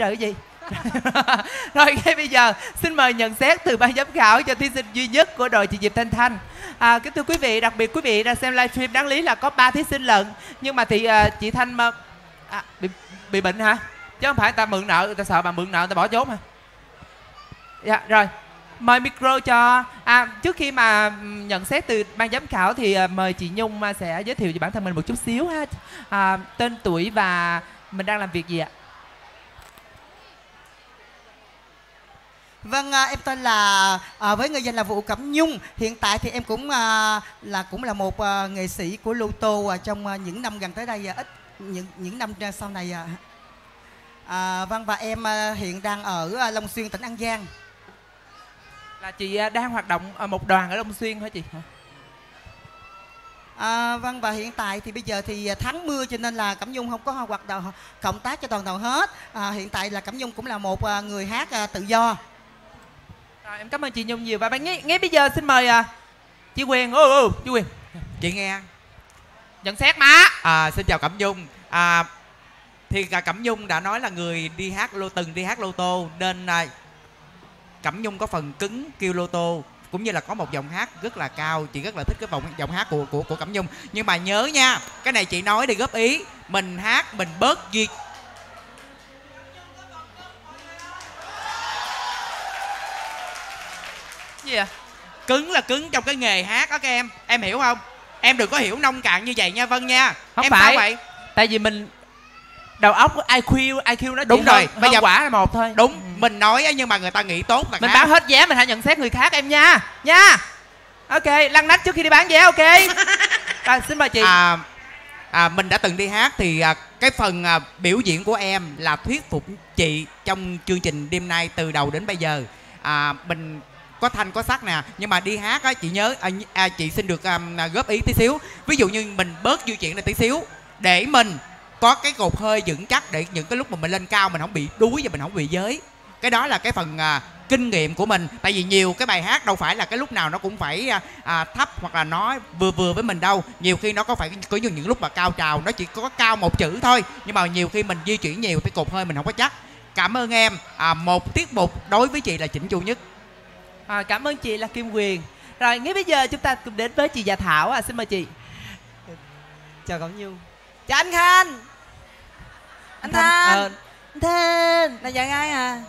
rồi cái gì? Rồi ngay bây giờ xin mời nhận xét từ ban giám khảo cho thí sinh duy nhất của đội chị Diệp Thanh Thanh. Kính thưa quý vị, đặc biệt quý vị đang xem livestream, đáng lý là có 3 thí sinh lận, nhưng mà thì chị Thanh bị bệnh hả? Chứ không phải người ta mượn nợ, người ta sợ bà mượn nợ người ta bỏ trốn hả? Dạ rồi, mời micro cho trước khi mà nhận xét từ ban giám khảo thì mời chị Nhung sẽ giới thiệu về bản thân mình một chút xíu ha. Tên tuổi và mình đang làm việc gì ạ? Vâng, em tên là với người danh là Vũ Cẩm Nhung. Hiện tại thì em cũng là một nghệ sĩ của Lô Tô trong những năm gần tới đây, ít những năm sau này. Vâng, và em hiện đang ở Long Xuyên, tỉnh An Giang. Là chị đang hoạt động một đoàn ở Long Xuyên hả chị? Vâng, và hiện tại thì bây giờ thì tháng mưa cho nên là Cẩm Nhung không có hoạt động cộng tác cho toàn đoàn hết. Hiện tại là Cẩm Nhung cũng là một người hát tự do. Rồi, em cảm ơn chị Nhung nhiều. Và ngay bây giờ xin mời chị Quyền. Chị Quyền, chị nghe nhận xét má. Xin chào Cẩm Nhung. Thì Cẩm Nhung đã nói là người từng đi hát lô tô, nên Cẩm Nhung có phần cứng kêu lô tô, cũng như là có một giọng hát rất là cao. Chị rất là thích cái giọng hát của Cẩm Nhung. Nhưng mà nhớ nha, cái này chị nói để góp ý, mình hát mình bớt gì. Gì à? Cứng là cứng trong cái nghề hát đó các em hiểu không? Em đừng có hiểu nông cạn như vậy nha Vân nha. Không em phải. sao vậy? Tại vì mình đầu óc IQ nó đúng rồi, bây giờ quả là một thôi. Đúng, mình nói nhưng mà người ta nghĩ tốt là mình khác. bán hết vé mình hãy nhận xét người khác em nha. Ok, lăn nách trước khi đi bán vé. Ok. Rồi, xin mời chị. Mình đã từng đi hát thì cái phần biểu diễn của em là thuyết phục chị trong chương trình đêm nay từ đầu đến bây giờ. Mình có thanh có sắc nè, nhưng mà đi hát á, chị nhớ chị xin được góp ý tí xíu. Ví dụ như mình bớt di chuyển này tí xíu để mình có cái cột hơi vững chắc, để những cái lúc mà mình lên cao mình không bị đuối và mình không bị giới. Cái đó là cái phần kinh nghiệm của mình. Tại vì nhiều cái bài hát đâu phải là cái lúc nào nó cũng phải thấp hoặc là nó vừa với mình đâu. Nhiều khi nó có những lúc mà cao trào nó chỉ có cao một chữ thôi, nhưng mà nhiều khi mình di chuyển nhiều cái cột hơi mình không có chắc. Cảm ơn em. Một tiết mục đối với chị là chỉnh chu nhất. Cảm ơn chị là Kim Quyền. Rồi ngay bây giờ chúng ta cùng đến với chị Dạ Thảo. Xin mời chị. Chào Cẩm Nhung. Chào anh Khanh. Anh Thanh. Thanh là giận ai à?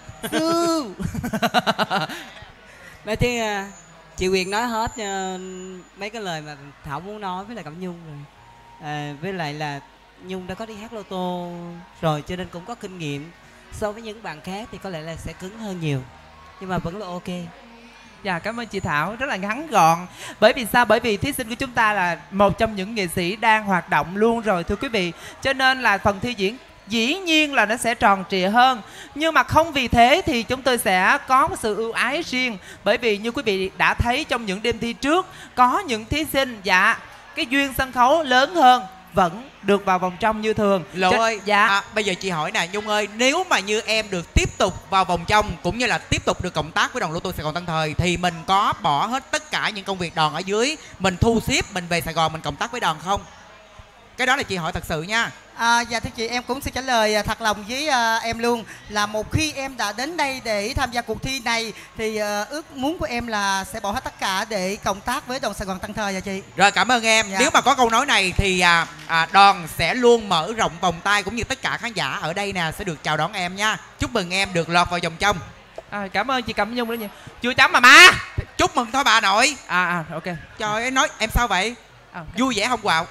Nói tiếng chị Quyền nói hết mấy cái lời mà Thảo muốn nói với lại Cẩm Nhung rồi. Với lại là Nhung đã có đi hát lô tô rồi cho nên cũng có kinh nghiệm. So với những bạn khác thì có lẽ là sẽ cứng hơn nhiều, nhưng mà vẫn là ok. Dạ, cảm ơn chị Thảo, rất là ngắn gọn. Bởi vì sao? Bởi vì thí sinh của chúng ta là một trong những nghệ sĩ đang hoạt động luôn rồi thưa quý vị. Cho nên là phần thi diễn dĩ nhiên là nó sẽ tròn trịa hơn. Nhưng mà không vì thế thì chúng tôi sẽ có một sự ưu ái riêng. Bởi vì như quý vị đã thấy trong những đêm thi trước, có những thí sinh cái duyên sân khấu lớn hơn vẫn được vào vòng trong như thường. Lộ ơi, bây giờ chị hỏi nè Nhung ơi, nếu mà như em được tiếp tục vào vòng trong cũng như là tiếp tục được cộng tác với đoàn Lô Tô Sài Gòn Tân Thời thì mình có bỏ hết tất cả những công việc đoàn ở dưới, mình thu xếp mình về Sài Gòn mình cộng tác với đoàn không? Cái đó là chị hỏi thật sự nha. Dạ thưa chị, em cũng sẽ trả lời thật lòng với em luôn. Là một khi em đã đến đây để tham gia cuộc thi này thì ước muốn của em là sẽ bỏ hết tất cả để cộng tác với đoàn Sài Gòn Tân Thời. Dạ chị. Rồi, cảm ơn em. Nếu mà có câu nói này thì đoàn sẽ luôn mở rộng vòng tay cũng như tất cả khán giả ở đây nè sẽ được chào đón em nha. Chúc mừng em được lọt vào vòng trong. Cảm ơn chị Cẩm Nhung nữa nha. Chưa chấm mà má. Chúc mừng thôi bà nội. Ok. Trời ơi, nói em sao vậy? Vui vẻ không Quạo?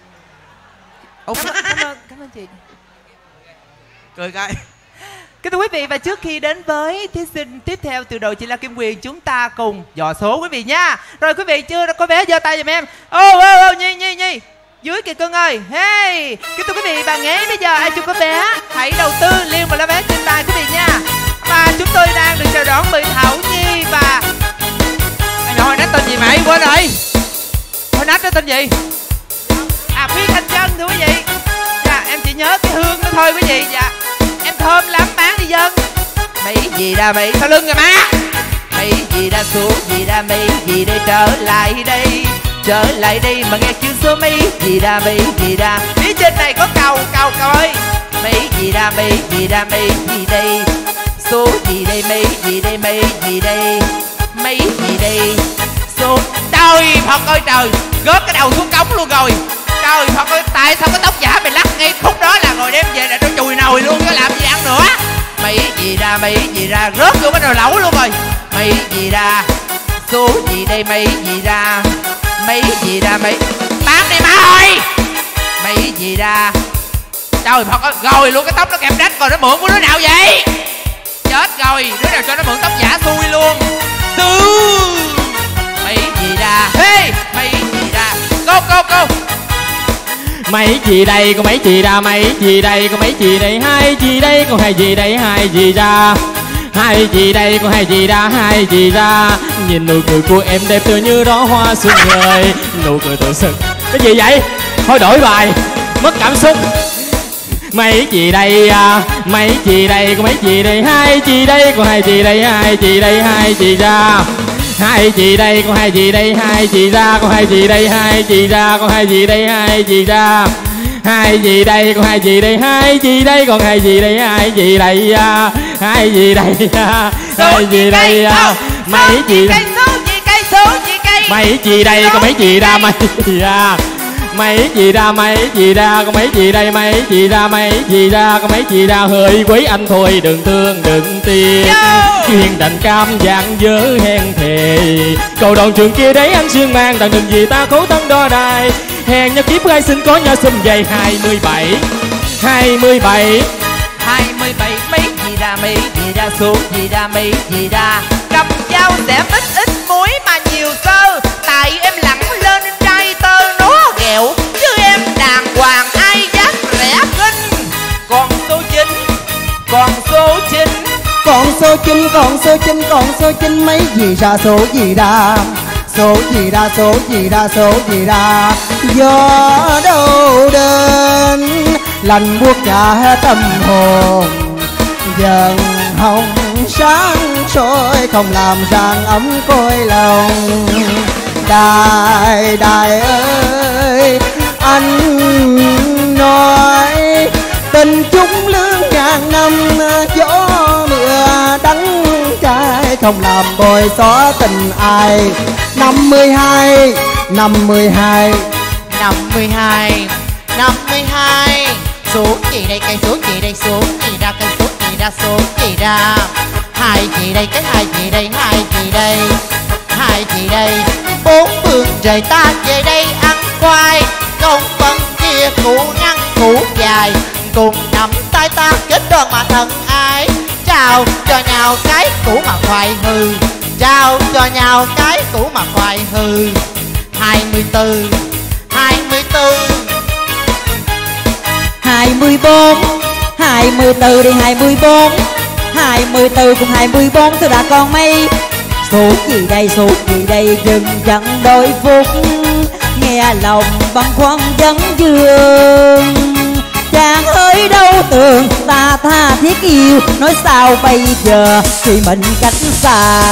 Cảm ơn chị. Cười coi. Kính thưa quý vị, và trước khi đến với thí sinh tiếp theo từ đội chị là Kim Quyền, chúng ta cùng dò số quý vị nha. Rồi quý vị chưa có vé giơ tay giùm em. Nhi dưới kìa cưng ơi. Hey, kính thưa quý vị, và ngay bây giờ ai chưa có vé hãy đầu tư liền vào lá vé trên tay quý vị nha. Và chúng tôi đang được chào đón bởi Thảo Nhi và hồi nãy tên gì mày quên rồi. Hồi nãy tên gì? Phi Thanh Trân thưa quý vị. Dạ, em chỉ nhớ cái hương đó thôi quý vị. Dạ, em thơm lắm, bán đi dân. Mỹ gì ra Mỹ sau lưng rồi má. Mỹ gì ra xuống gì ra Mỹ gì đây trở lại đây. Trở lại đây mà nghe chữ số Mỹ gì ra Mỹ gì ra. Phía trên này có cầu ơi. mấy gì ra mấy gì ra mấy gì đây, số gì đây mấy gì đây mấy gì đây, mấy gì đây số. Trời Phật ơi trời, gớt cái đầu xuống cống luôn rồi. Trời Phật ơi, tại sao cái tóc giả mày lắc ngay khúc đó là rồi đem về là nó chùi nồi luôn, nó làm gì ăn nữa. Mấy gì ra rớt vô cái nồi lẩu luôn rồi. Mấy gì ra số gì đây mấy gì ra, mấy gì ra mấy bán đi má ơi. Mấy gì ra. Trời Phật ơi, rồi luôn cái tóc nó kẹp rách rồi, nó mượn của đứa nào vậy? Chết rồi, đứa nào cho nó mượn tóc giả xui luôn. Mấy gì ra, hey, mấy gì ra. Cô mấy gì đây có mấy gì ra, mấy gì đây có mấy gì đây, hai gì đây có hai gì đây, hai gì ra, hai gì đây có hai gì ra, hai gì ra. Nhìn nụ cười của em đẹp tựa như đó hoa xuân ơi, nụ cười tự sực. Cái gì vậy? Thôi đổi bài, mất cảm xúc. Mấy gì đây mấy gì đây có mấy gì đây, hai gì đây có hai gì đây, hai gì đây, hai gì ra, hai gì đây có hai gì đây, hai gì ra có hai gì đây, hai gì ra có hai gì đây, hai gì ra, hai gì đây có hai gì đây, hai gì đây còn hai gì đây, hai gì đây, hai gì đây, hai gì đây, mấy gì đây, mấy gì đây có mấy gì ra, mấy gì ra, mấy gì ra, mấy gì ra có mấy gì đây, mấy gì ra, mấy gì ra có mấy gì ra. Hơi quý anh thôi đừng thương đừng tiếc, chuyện đành cam dạng dớ hèn thề. Cầu đòn trường kia đấy anh xuyên mang đàn đừng gì ta cố thân đo đài. Hèn nhau kiếp gái xin có nhau xum dày 27 27 27 mấy gì ra, mấy gì ra số gì ra, mấy gì ra. Cầm dao sẽ ít muối mà nhiều sơ, tại em lặng lên trai tơ nó ghẹo, chứ em đàng hoàng ai dám rẻ kinh. Còn số 9, còn số 9, còn số 9, còn số 9, còn số 9 mấy gì ra, số gì ra, số gì ra, số gì ra, số gì ra. Gió đâu đến lạnh buốt cả tâm hồn, dần hồng sáng soi không làm rạng ấm cõi lòng. Đại đại ơi anh nói tình chúng lương ngàn năm, gió mưa đắng cay không làm bồi xóa tình ai. 52 52 52 52 số gì đây, cây số gì đây, số gì ra, cây số gì ra, số gì ra. Hai gì đây, cái hai gì đây, hai gì đây, hai gì đây. Bốn phương trời ta về đây ăn khoai, công phân chia cũ ngắn cũ dài, cùng nắm tay ta kết đơn mà thân ái. Chào cho nhau cái cũ mà khoai hư, chào cho nhau cái cũ mà khoai hư. 24 24 24 24 đi 24 24 cùng 24 tôi đã còn mấy. Số gì đây, số gì đây dừng dặn đôi phút, nghe lòng băn khoăn vấn vương. Chàng ơi đâu tưởng ta tha thiết yêu, nói sao bây giờ khi mình cách xa.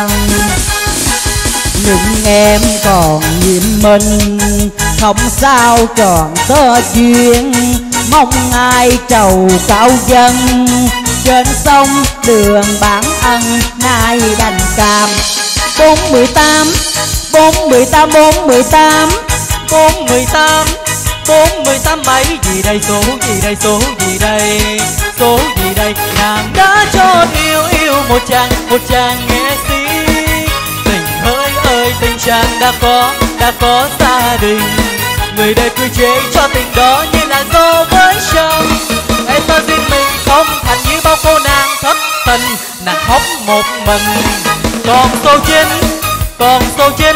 Nhưng em còn nhiệm mình không sao tròn tơ duyên, mong ai trầu cao dân. Trên sông đường bản ân nay đành cam. 418 418 418 418 418 mấy gì đây, số gì đây, số gì đây, số gì đây. Nàng đã cho yêu một chàng nghệ sĩ. Tình hỡi ơi tình chàng đã có gia đình, người đời cười chế cho tình đó như là gió với sông. Em ta riêng mình không thành như bao cô nàng thất tình, nàng khóc một mình. Còn số 9, còn số 9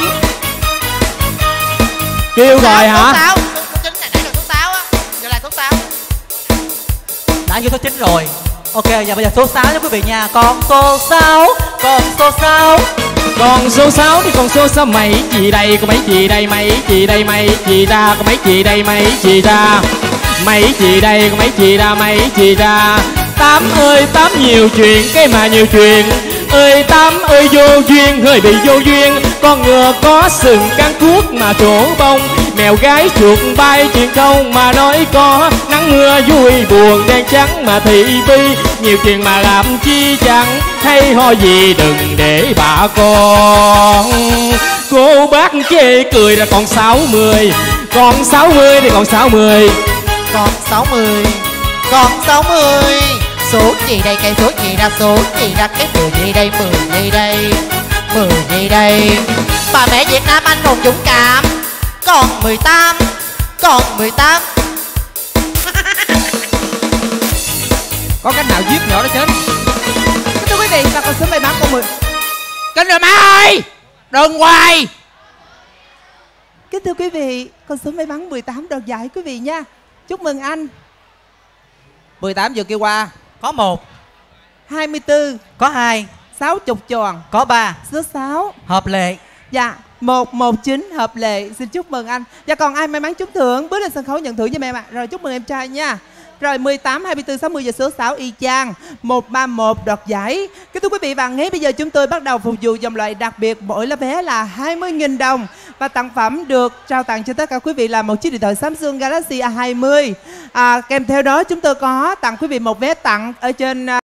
kêu rồi hả? Số 9 này nãy là số 6 á, giờ là số 6. Đã vô số 9 rồi. Ok, giờ bây giờ số 6 nha quý vị nha. Còn số 6, còn số 6, còn số 6 thì còn số 6 mấy gì đây, có mấy gì đây, mấy gì đây, mấy gì ra, có mấy gì đây, mấy gì ra, mấy gì đây, có mấy gì ra, mấy gì ra. 8 ơi 8 nhiều chuyện, cái mà nhiều chuyện ơi 8 ơi vô duyên, hơi bị vô duyên. Con ngựa có sừng cán cuốc mà trổ bông, mèo gái chuột bay chuyện không mà nói có, nắng mưa vui buồn đen trắng mà thị phi, nhiều chuyện mà làm chi chẳng hay ho gì đừng để bà con. Cô bác chê cười là còn 60, còn 60 thì còn 60, Còn 60, còn 60. Số gì đây, cây số gì ra, số gì ra, cái 10 gì đây, 10 gì đây, 10 gì đây. Bà mẹ Việt Nam anh hùng dũng cảm. Còn 18, còn 18. Có cách nào giết nhỏ đó chết. Thưa quý vị, và con số may mắn con 10. Kính thưa má ơi, đừng hoài. Kính thưa quý vị, con số may mắn 18 đoạt giải quý vị nha. Chúc mừng anh. 18 vừa kêu qua. Có 1, 24, có 2, 60 tròn, có 3. số 6. Hợp lệ. Dạ, 119 hợp lệ. Xin chúc mừng anh. Và còn ai may mắn trúng thưởng bước lên sân khấu nhận thưởng giùm em ạ. Rồi chúc mừng em trai nha. Rồi 18, 24, 60 và số 6 y chang 131 đoạt giải. Kính thưa quý vị, và ngay bây giờ chúng tôi bắt đầu phục vụ dòng loại đặc biệt, mỗi lá vé là 20.000 đồng. Và tặng phẩm được trao tặng cho tất cả quý vị là một chiếc điện thoại Samsung Galaxy A20. Kèm theo đó chúng tôi có tặng quý vị một vé tặng ở trên